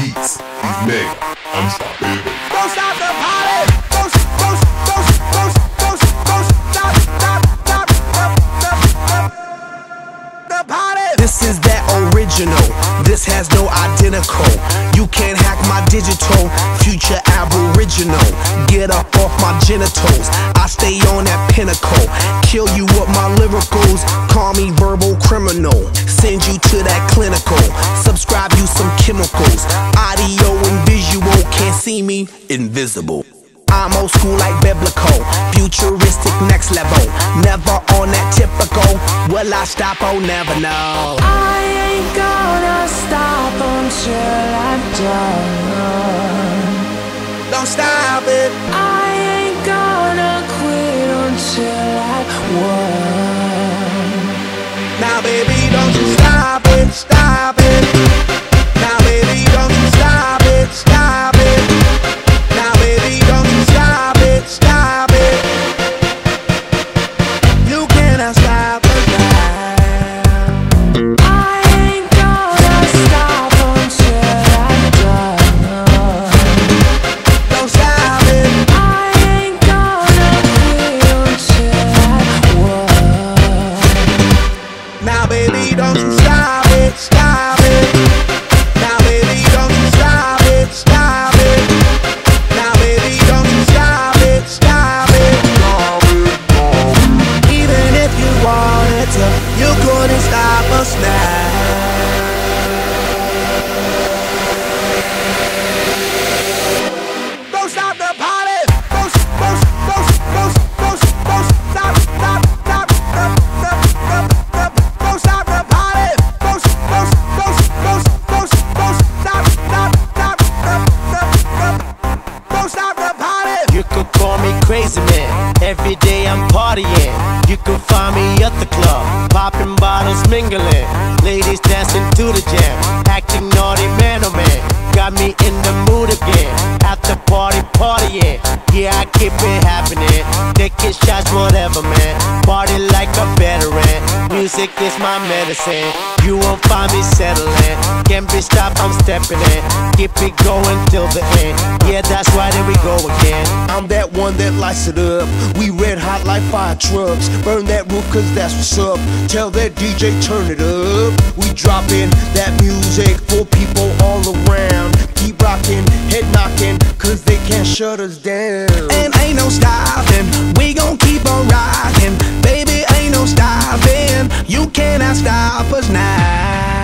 beats, he's made unstoppable. Don't stop the party. Don't stop the party. This is that original. This has no identical. You can't hack my digital. Future aboriginal. Get up off my genitals. I stay on that pinnacle. Kill you with my lyricals. Call me verbal criminal. Send you to that clinical. Subscribe you some chemicals. Audio and visual. Can't see me, invisible. I'm old school like biblical. Futuristic next level. Never on that typical. Will I stop? Oh, never know. I ain't gonna stop until I'm done. Don't stop it. I ain't gonna quit until I won. Now baby, don't you stop it, stop it. Now baby, don't you stop it, stop it. Now baby, don't you stop it, stop it. You cannot stop us now. I ain't gonna stop until I'm done. Don't stop it. I ain't gonna quit until I won. Now baby, don't you stop it, stop it. Now baby, don't you stop it, stop it. Now baby, don't you stop it, stop it. Even if you wanted to, you couldn't stop us now. Don't stop the party. Don't stop, don't stop the party. Don't stop the party. You could call me crazy man. Every day I'm partying. You can find me at the club, popping bottles, mingling. Ladies dancing to the jam, acting naughty, man oh man. Got me in the mood again. After party, partying. Yeah, I keep it happening. Taking shots, whatever, man. Party like a veteran. Music is my medicine. You won't find me settling. Can't be stopped, I'm stepping in. Keep it going till the end. Yeah, that's right, there we go again. I'm that one that lights it up. We red hot like fire trucks. Burn that roof cause that's what's up. Tell that DJ turn it up. We dropping that music for people all around. Keep rocking, head knocking, cause they can't shut us down. And ain't no stopping, we gon' keep on rocking. Baby, ain't no stopping, you cannot stop us now.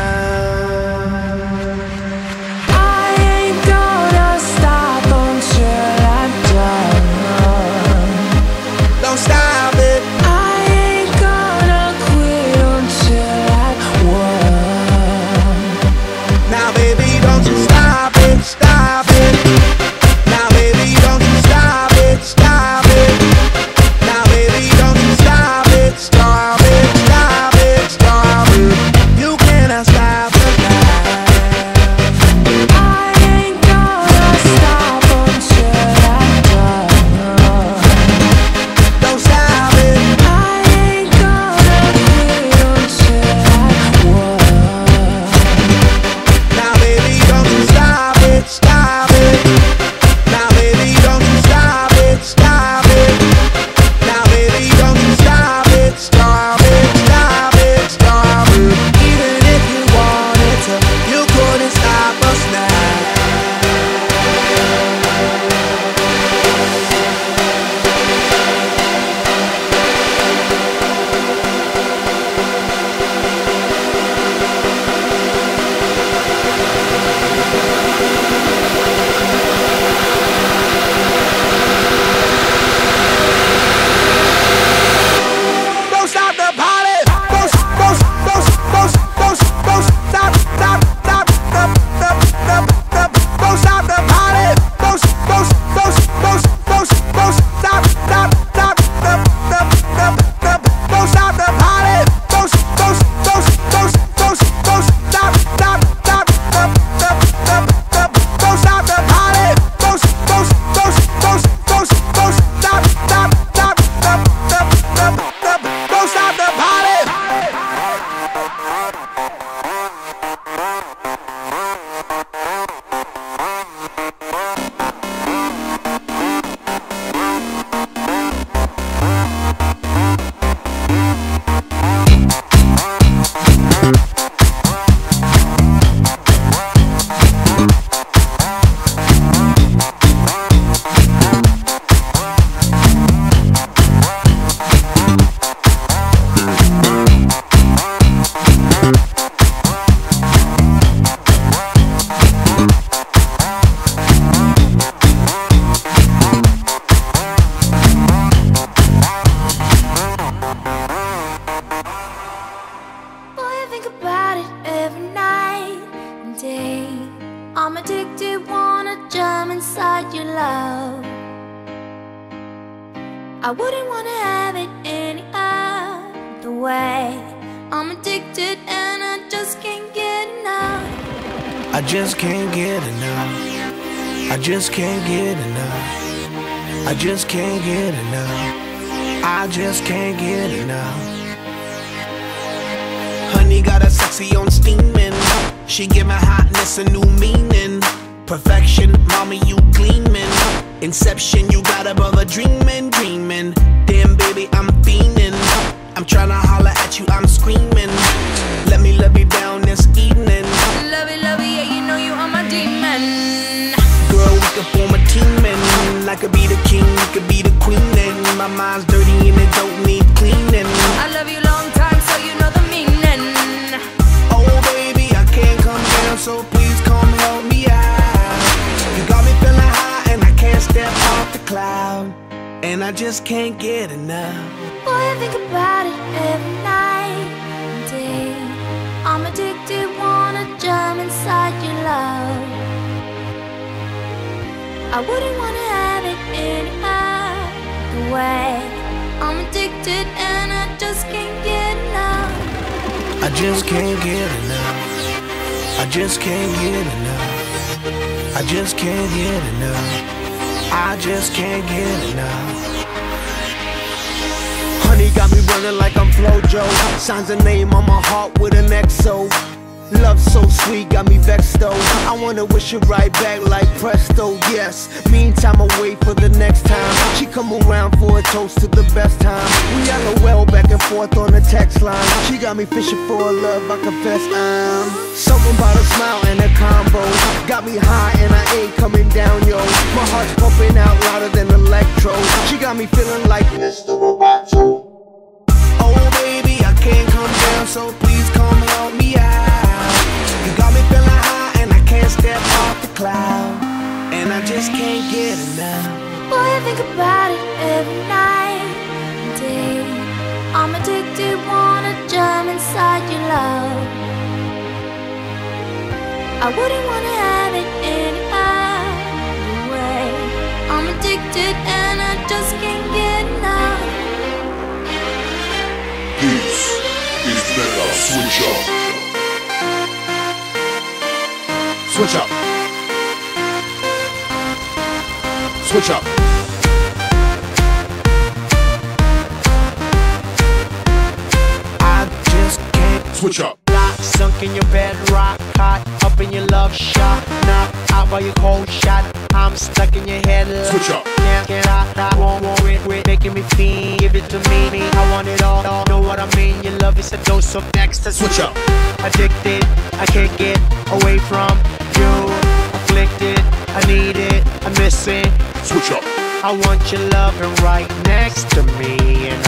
I ain't gonna stop until I'm done. Don't stop it. I ain't gonna quit until I won. Now baby, don't you stop it, stop it. Now baby, don't you stop it, stop it. Now baby, don't you stop it, stop it, stop it, stop it. You I'm addicted, wanna jump inside your love. I wouldn't wanna have it any other way. I'm addicted and I just can't get enough. I just can't get enough. I just can't get enough. I just can't get enough. I just can't get enough. Honey got a sexy on steaming. She give my hotness a new meaning. Perfection, mommy, you gleaming. Inception, you got a brother dreaming, dreaming. Damn, baby, I'm fiending. I'm tryna holler at you, I'm screaming. Let me love you down this evening. Love it, yeah, you know you are my demon. Girl, we could form a team and I could be the king, you could be the queen. And my mind's dirty and it don't need cleaning. I love you long time, so you know the meaning. Oh baby, I can't come down, so please come help me out. You got me feeling high and I can't step off the cloud. And I just can't get enough. Boy, I think about it every night and day. I'm addicted, wanna jump inside your love. I wouldn't wanna have it any other way. I'm addicted and I just can't get enough. I just can't get enough. I just can't get enough. I just can't get enough. I just can't get enough. Honey got me running like I'm Flojo. Signs a name on my heart with an XO. Love so sweet, got me vexed though. I wanna wish it right back like presto, yes. Meantime, I wait for the next time she come around for a toast to the best time. We LOL back and forth on the text line. She got me fishing for a love, I confess I'm something about a smile and a combo. Got me high and I ain't coming down, yo. My heart's pumping out louder than electro. She got me feeling like Mr. Roboto. Oh baby, I can't come down, so please come help me out. You got me feeling high and I can't step off the cloud. And I just can't get enough. Boy, I think about it every night and day. I'm addicted, wanna jump inside your love. I wouldn't wanna have it any other way. I'm addicted and I just can't get enough. This is Mega Switch Up. Switch up. Switch up. I just can't Switch up. Sunk in your bed, rock hot, up in your love shot, knock out by your cold shot. I'm stuck in your head. Switch up. Can't get out, I won't it, making me feel. Give it to me, I want it all. Know what I mean? Your love is a dose of next. Switch up. Addicted, I can't get away from you. Afflicted, I need it, I miss it. Switch up. I want your loving right next to me, and